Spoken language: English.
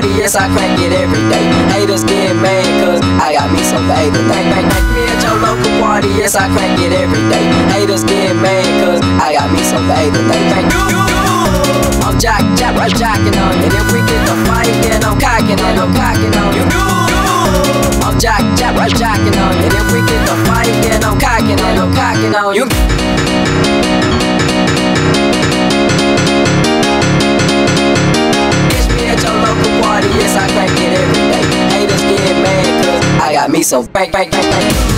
yes, I crank it every day. Haters get mad cause I got me some baby. Bang, bang, bang, me at your local party, yes, I crank it every day. Haters get mad cause I got me some baby. Bang, bang, I'm jocking on you. And if we get the fight, then I'm cocking on you. I'm jocking on you. And if we get the fight, then I'm cocking on you. Catch me at your local party, yes, I crank it every day. Haters get mad cause I got me some bang, bang, bang, bang.